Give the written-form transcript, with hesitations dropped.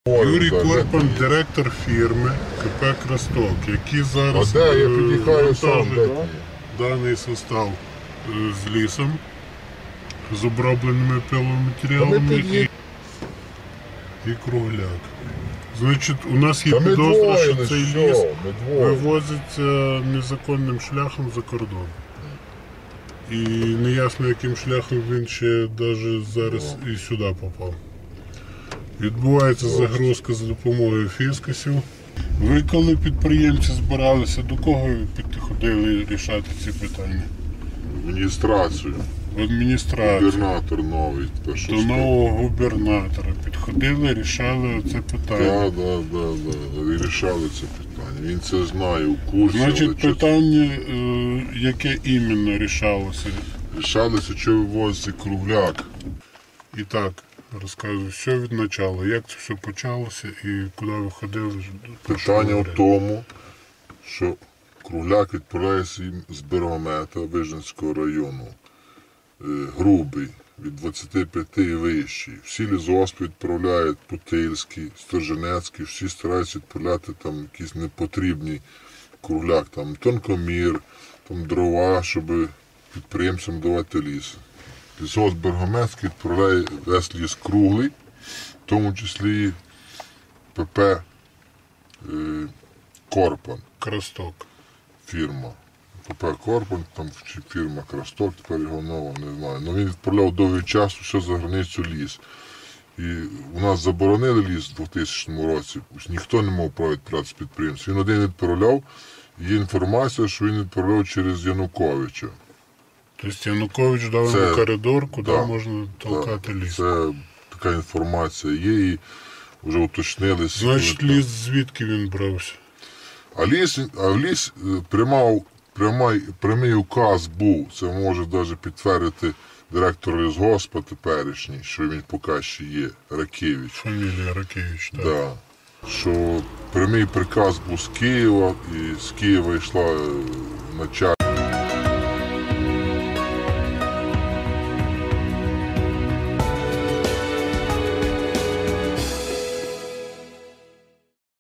Юрій Корпан, директор фірми КП «Красток», який зараз я під'їхаю сам, даний состав з лісом, з обробленими пиломатеріалами і кругляк. Значить, у нас є підозра, що цей ліс вивозиться незаконним шляхом за кордон. І неясно, яким шляхом він ще навіть зараз і сюди попав. Відбувається загрузка за допомогою фіскасів. Ви коли підприємці збиралися, до кого ви підходили рішати ці питання? Адміністрацію. В адміністрацію. Губернатор новий. До нового губернатора підходили, рішали це питання. Так. І рішали це питання. Він це знає, у курсі. Значить, питання, яке іменно рішалося? Рішалося, що вивозиться кругляк. І так, розказую, все від початку, як це все почалося і куди ви ходили? Питання в тому, що кругляк відправляється з Берегомета Вижницького району. Грубий, від 25 і вищий. Всі лісгоспи відправляють Путильський, Сторженецький, всі стараються відправляти там якісь непотрібні кругляк, там тонкомір, там дрова, щоб підприємцям давати ліс. Лісгосп Берегометський відправляє весь ліс круглий, в тому числі ПП Корпан. Красток. Фірма. ПП Корпан, там фірма Красток, тепер його нова, не знаю. Ну, він відправляв довгий час все за границю ліс. І у нас заборонили ліс у 2000 році, ніхто не мав права відправляти з підприємців. Він один відправляв, є інформація, що він відправляв через Януковича. Тобто Янукович дав йому коридор, куди можна толкати ліс. Це така інформація є і вже уточнилися. Значить, ліс звідки він брався? А в ліс прямий указ був, це може навіть підтвердити директор лісгоспа теперішній, що він поки ще є, Ракевич. Фамілія Ракевич, так. Да. Що прямий приказ був з Києва, і з Києва йшла